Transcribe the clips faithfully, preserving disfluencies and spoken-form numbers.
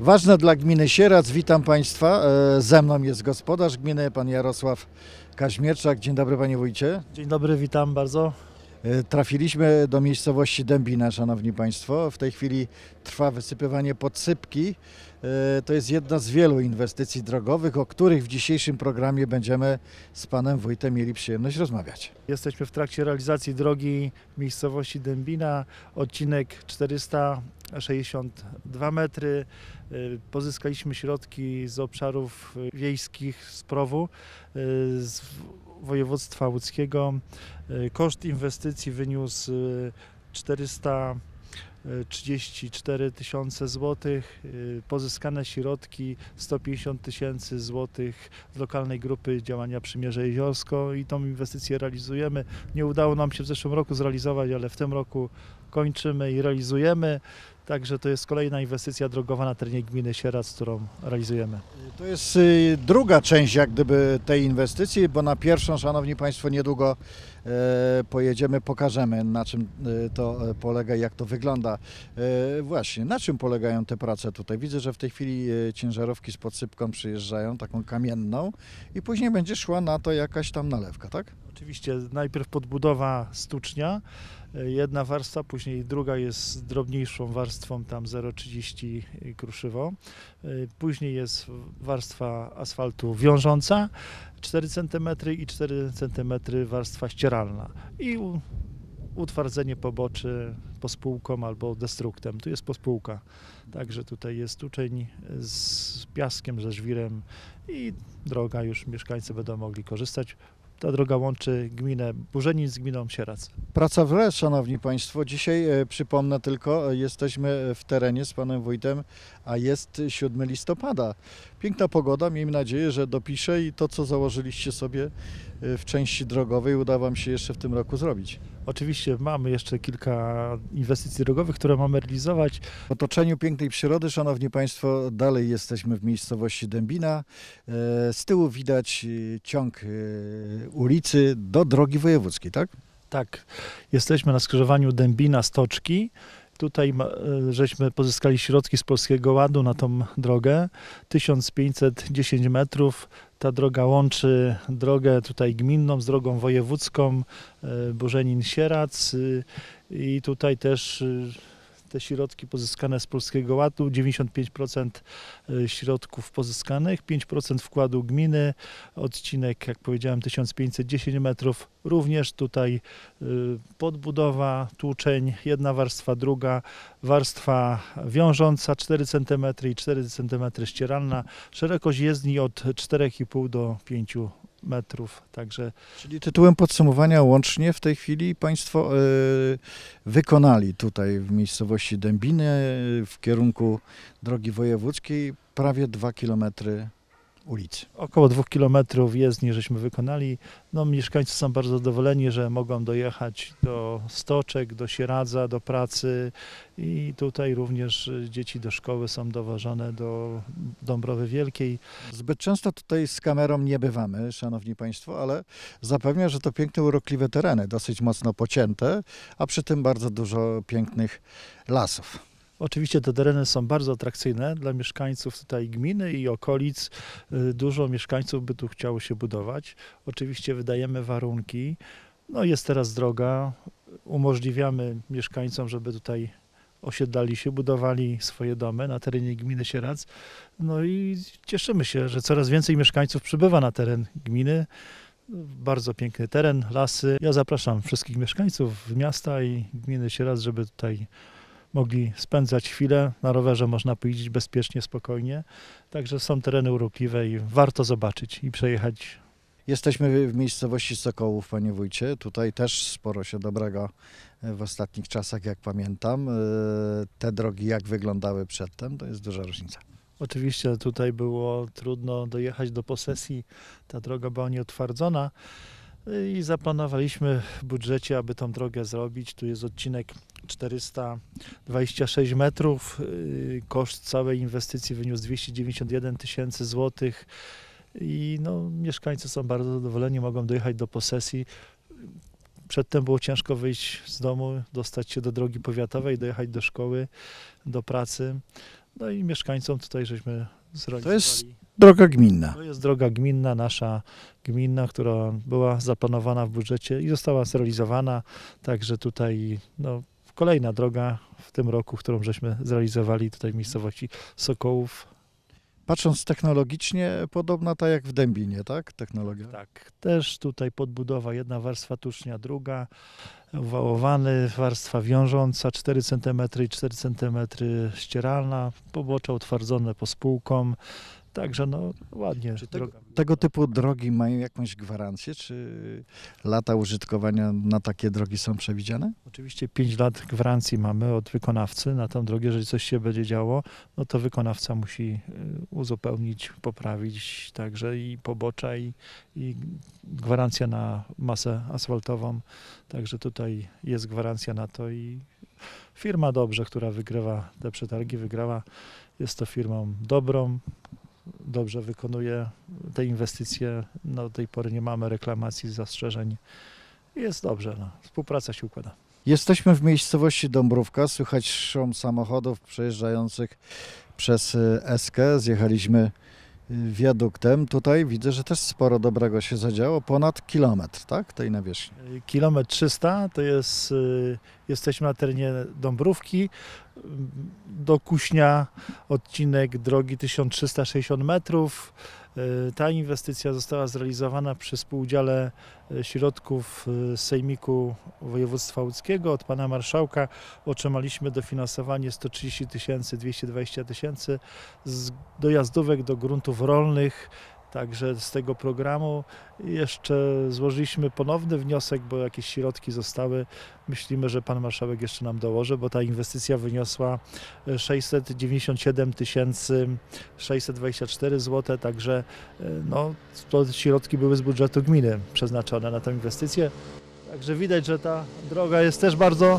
Ważne dla gminy Sierac. Witam Państwa. E, Ze mną jest gospodarz gminy, pan Jarosław Kaźmierczak. Dzień dobry, panie wójcie. Dzień dobry, witam bardzo. E, Trafiliśmy do miejscowości Dębina, szanowni państwo. W tej chwili trwa wysypywanie podsypki. E, To jest jedna z wielu inwestycji drogowych, o których w dzisiejszym programie będziemy z panem wójtem mieli przyjemność rozmawiać. Jesteśmy w trakcie realizacji drogi w miejscowości Dębina, odcinek czterysta sześćdziesiąt dwa metry. Y, Pozyskaliśmy środki z obszarów wiejskich z P R O W-u, y, z województwa łódzkiego. Y, Koszt inwestycji wyniósł y, czterysta trzydzieści cztery tysiące złotych, y, pozyskane środki sto pięćdziesiąt tysięcy złotych z lokalnej grupy działania Przymierze Jeziorsko i tą inwestycję realizujemy. Nie udało nam się w zeszłym roku zrealizować, ale w tym roku kończymy i realizujemy. Także to jest kolejna inwestycja drogowa na terenie gminy Sierac, którą realizujemy. To jest y, druga część jak gdyby tej inwestycji, bo na pierwszą, szanowni państwo, niedługo e, pojedziemy, pokażemy, na czym e, to e, polega i jak to wygląda. E, właśnie, na czym polegają te prace tutaj? Widzę, że w tej chwili e, ciężarówki z podsypką przyjeżdżają, taką kamienną, i później będzie szła na to jakaś tam nalewka, tak? Oczywiście najpierw podbudowa stucznia, y, jedna warstwa, później druga jest drobniejszą warstwą, tam zero przecinek trzydzieści kruszywo. Y, Później jest warstwa asfaltu wiążąca, cztery centymetry i cztery centymetry warstwa ścieralna i u- utwardzenie poboczy pospółką albo destruktem. Tu jest pospółka, także tutaj jest uczeń z piaskiem, ze żwirem i droga, już mieszkańcy będą mogli korzystać. Ta droga łączy gminę Burzenin z gminą Sierac. Praca w re, szanowni państwo. Dzisiaj, e, przypomnę tylko, e, jesteśmy w terenie z panem wójtem, a jest siódmego listopada. Piękna pogoda, miejmy nadzieję, że dopisze i to, co założyliście sobie e, w części drogowej, uda wam się jeszcze w tym roku zrobić. Oczywiście mamy jeszcze kilka inwestycji drogowych, które mamy realizować. W otoczeniu pięknej przyrody, szanowni państwo, dalej jesteśmy w miejscowości Dębina. E, Z tyłu widać e, ciąg e, ulicy do drogi wojewódzkiej, tak? Tak, jesteśmy na skrzyżowaniu Dębina-Stoczki. Tutaj ma- e, żeśmy pozyskali środki z Polskiego Ładu na tą drogę, tysiąc pięćset dziesięć metrów. Ta droga łączy drogę tutaj gminną z drogą wojewódzką e, Burzenin-Sieradz y, i tutaj też y, te środki pozyskane z Polskiego Ładu, dziewięćdziesiąt pięć procent środków pozyskanych, pięć procent wkładu gminy, odcinek, jak powiedziałem, tysiąc pięćset dziesięć metrów, również tutaj y, podbudowa, tłuczeń, jedna warstwa, druga warstwa wiążąca, cztery centymetry i cztery centymetry ścieralna, szerokość jezdni od czterech i pół do pięciu metrów, także Czyli tytułem podsumowania łącznie w tej chwili państwo e, wykonali tutaj w miejscowości Dębiny e, w kierunku drogi wojewódzkiej prawie dwa kilometry ulicy. około dwóch kilometrów jezdni żeśmy wykonali. No, mieszkańcy są bardzo zadowoleni, że mogą dojechać do Stoczek, do Sieradza, do pracy i tutaj również y, dzieci do szkoły są dowożone do Dąbrowy Wielkiej. Zbyt często tutaj z kamerą nie bywamy, szanowni państwo, ale zapewniam, że to piękne, urokliwe tereny, dosyć mocno pocięte, a przy tym bardzo dużo pięknych lasów. Oczywiście te tereny są bardzo atrakcyjne dla mieszkańców tutaj gminy i okolic. Y, Dużo mieszkańców by tu chciało się budować. Oczywiście wydajemy warunki. No jest teraz droga. Umożliwiamy mieszkańcom, żeby tutaj osiedlali się, budowali swoje domy na terenie gminy Sierac. No i cieszymy się, że coraz więcej mieszkańców przybywa na teren gminy. Bardzo piękny teren, lasy. Ja zapraszam wszystkich mieszkańców miasta i gminy Sierac, żeby tutaj mogli spędzać chwilę. Na rowerze można pojeździć bezpiecznie, spokojnie. Także są tereny urokliwe i warto zobaczyć i przejechać. Jesteśmy w miejscowości Sokołów, panie wójcie. Tutaj też sporo się dobrego w ostatnich czasach, jak pamiętam. E, Te drogi jak wyglądały przedtem, to jest duża różnica. Oczywiście tutaj było trudno dojechać do posesji, ta droga była nieutwardzona i zaplanowaliśmy w budżecie, aby tą drogę zrobić. Tu jest odcinek czterysta dwadzieścia sześć metrów, yy, koszt całej inwestycji wyniósł dwieście dziewięćdziesiąt jeden tysięcy złotych i no, mieszkańcy są bardzo zadowoleni, mogą dojechać do posesji. Przedtem było ciężko wyjść z domu, dostać się do drogi powiatowej, dojechać do szkoły, do pracy. No i mieszkańcom tutaj żeśmy zrealizowali. To jest droga gminna. To jest droga gminna, nasza gminna, która była zaplanowana w budżecie i została zrealizowana. Także tutaj no, kolejna droga w tym roku, którą żeśmy zrealizowali tutaj w miejscowości Sokołów. Patrząc technologicznie, podobna tak jak w Dębinie, tak? Technologia. Tak, też tutaj podbudowa, jedna warstwa tucznia, druga, wałowany, warstwa wiążąca, cztery centymetry i cztery centymetry ścieralna, pobocze utwardzone pospółką, także no ładnie. Czy tego, droga. tego typu drogi mają jakąś gwarancję? Czy lata użytkowania na takie drogi są przewidziane? Oczywiście pięć lat gwarancji mamy od wykonawcy na tę drogę, jeżeli coś się będzie działo, no to wykonawca musi y, uzupełnić, poprawić także i pobocza i, i gwarancja na masę asfaltową, także tutaj jest gwarancja na to i firma dobrze, która wygrywa te przetargi, wygrała, jest to firmą dobrą, dobrze wykonuje te inwestycje, no, do tej pory nie mamy reklamacji, zastrzeżeń, jest dobrze, no, współpraca się układa. Jesteśmy w miejscowości Dąbrówka, słychać szum samochodów przejeżdżających przez Eskę. Zjechaliśmy wiaduktem. Tutaj widzę, że też sporo dobrego się zadziało, ponad kilometr, tak, tej nawierzchni. Kilometr trzysta to jest, y, jesteśmy na terenie Dąbrówki, do Kuśnia odcinek drogi tysiąc trzysta sześćdziesiąt metrów. Y, Ta inwestycja została zrealizowana przy współudziale y, środków y, z Sejmiku Województwa Łódzkiego. Od pana marszałka otrzymaliśmy dofinansowanie sto trzydzieści tysięcy, dwieście dwadzieścia tysięcy z dojazdówek do gruntów rolnych. Także z tego programu jeszcze złożyliśmy ponowny wniosek, bo jakieś środki zostały. Myślimy, że pan marszałek jeszcze nam dołoży, bo ta inwestycja wyniosła sześćset dziewięćdziesiąt siedem tysięcy sześćset dwadzieścia cztery złote, także no, to środki były z budżetu gminy przeznaczone na tę inwestycję. Także widać, że ta droga jest też bardzo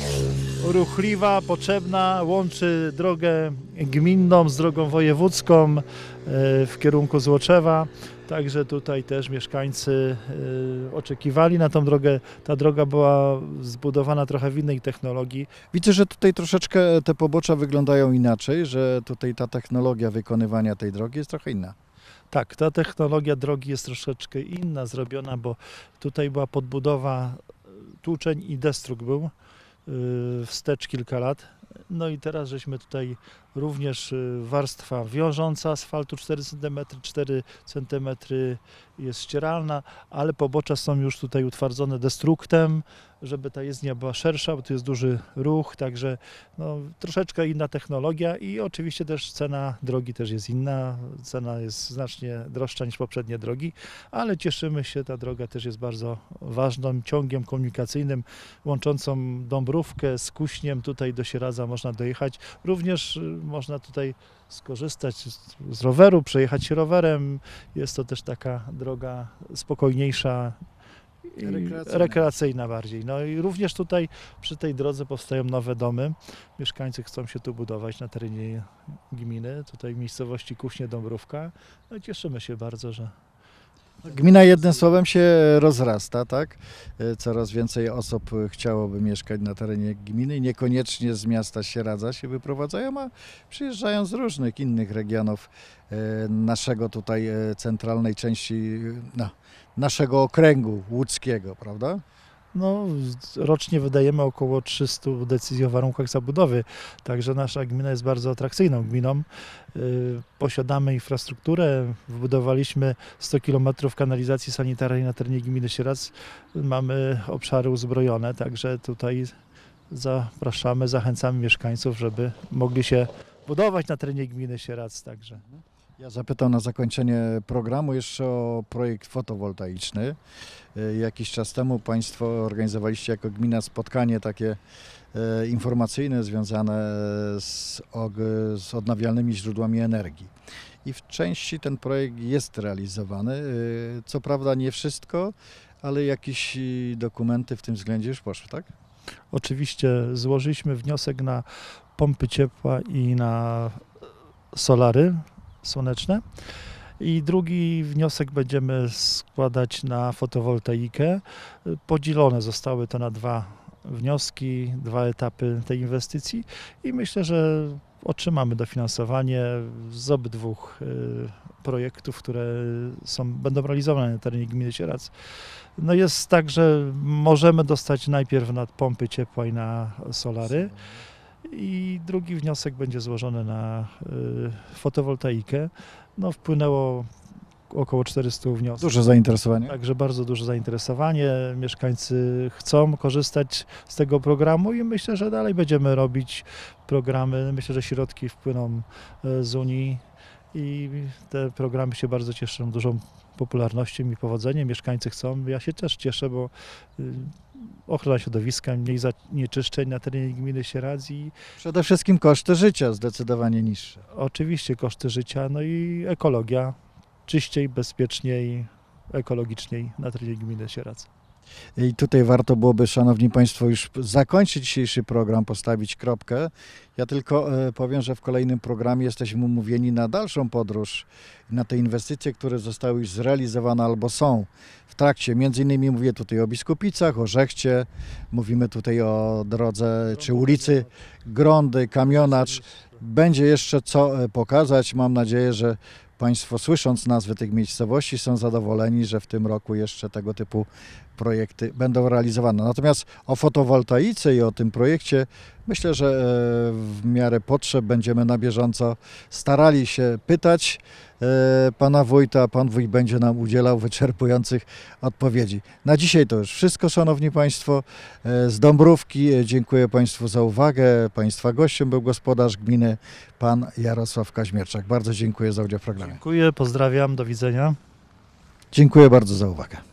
ruchliwa, potrzebna, łączy drogę gminną z drogą wojewódzką w kierunku Złoczewa. Także tutaj też mieszkańcy oczekiwali na tą drogę. Ta droga była zbudowana trochę w innej technologii. Widzę, że tutaj troszeczkę te pobocza wyglądają inaczej, że tutaj ta technologia wykonywania tej drogi jest trochę inna. Tak, ta technologia drogi jest troszeczkę inna zrobiona, bo tutaj była podbudowa, tłuczeń i destruk był wstecz kilka lat. No i teraz żeśmy tutaj również warstwa wiążąca asfaltu cztery centymetry, cztery centymetry jest ścieralna, ale pobocza są już tutaj utwardzone destruktem, żeby ta jezdnia była szersza, bo tu jest duży ruch, także no, troszeczkę inna technologia i oczywiście też cena drogi też jest inna, cena jest znacznie droższa niż poprzednie drogi, ale cieszymy się, ta droga też jest bardzo ważnym ciągiem komunikacyjnym łączącą Dąbrówkę z Kuśniem, tutaj do Sieradza można dojechać, również można tutaj skorzystać z, z roweru, przejechać się rowerem, jest to też taka droga spokojniejsza, i Rekreacyjna. rekreacyjna bardziej. No i również tutaj przy tej drodze powstają nowe domy. Mieszkańcy chcą się tu budować na terenie gminy, tutaj w miejscowości Kuśnie-Dąbrówka. No i cieszymy się bardzo, że Gmina jednym słowem się rozrasta, tak? Coraz więcej osób chciałoby mieszkać na terenie gminy i niekoniecznie z miasta Sieradza się wyprowadzają, a przyjeżdżają z różnych innych regionów naszego tutaj centralnej części, no, naszego okręgu łódzkiego, prawda? no, rocznie wydajemy około trzysta decyzji o warunkach zabudowy, także nasza gmina jest bardzo atrakcyjną gminą. Yy, Posiadamy infrastrukturę, wybudowaliśmy sto kilometrów kanalizacji sanitarnej na terenie gminy Sieradz, mamy obszary uzbrojone, także tutaj zapraszamy, zachęcamy mieszkańców, żeby mogli się budować na terenie gminy Sieradz także. Ja zapytam na zakończenie programu jeszcze o projekt fotowoltaiczny. Jakiś czas temu Państwo organizowaliście jako gmina spotkanie takie informacyjne związane z, z odnawialnymi źródłami energii. I w części ten projekt jest realizowany. Co prawda nie wszystko, ale jakieś dokumenty w tym względzie już poszły, tak? Oczywiście złożyliśmy wniosek na pompy ciepła i na solary słoneczne. I drugi wniosek będziemy składać na fotowoltaikę. Podzielone zostały to na dwa wnioski, dwa etapy tej inwestycji i myślę, że otrzymamy dofinansowanie z obydwu y, projektów, które są, będą realizowane na terenie gminy Sieradz. No jest tak, że możemy dostać najpierw na pompy ciepła i na solary i drugi wniosek będzie złożony na y, fotowoltaikę. No wpłynęło około czterysta wniosków. Duże zainteresowanie. Także bardzo duże zainteresowanie. Mieszkańcy chcą korzystać z tego programu i myślę, że dalej będziemy robić programy. Myślę, że środki wpłyną e, z Unii i te programy się bardzo cieszą dużą popularnością i powodzeniem. Mieszkańcy chcą. Ja się też cieszę, bo y, ochrona środowiska, mniej zanieczyszczeń na terenie gminy Sieradz i Przede wszystkim koszty życia zdecydowanie niższe. oczywiście koszty życia, no i ekologia. Czyściej, bezpieczniej, ekologiczniej na terenie gminy Sieradz. I tutaj warto byłoby, szanowni państwo, już zakończyć dzisiejszy program, postawić kropkę. Ja tylko e, powiem, że w kolejnym programie jesteśmy umówieni na dalszą podróż, na te inwestycje, które zostały już zrealizowane albo są w trakcie. Między innymi mówię tutaj o Biskupicach, o Żechcie, mówimy tutaj o drodze czy ulicy Grądy, Kamionacz. Będzie jeszcze co e, pokazać. Mam nadzieję, że Państwo, słysząc nazwy tych miejscowości, są zadowoleni, że w tym roku jeszcze tego typu projekty będą realizowane. Natomiast o fotowoltaice i o tym projekcie myślę, że w miarę potrzeb będziemy na bieżąco starali się pytać pana wójta, a pan wójt będzie nam udzielał wyczerpujących odpowiedzi. Na dzisiaj to już wszystko, szanowni państwo. Z Dąbrówki dziękuję państwu za uwagę. Państwa gościem był gospodarz gminy, pan Jarosław Kaźmierczak. Bardzo dziękuję za udział w programie. Dziękuję, pozdrawiam, do widzenia. Dziękuję bardzo za uwagę.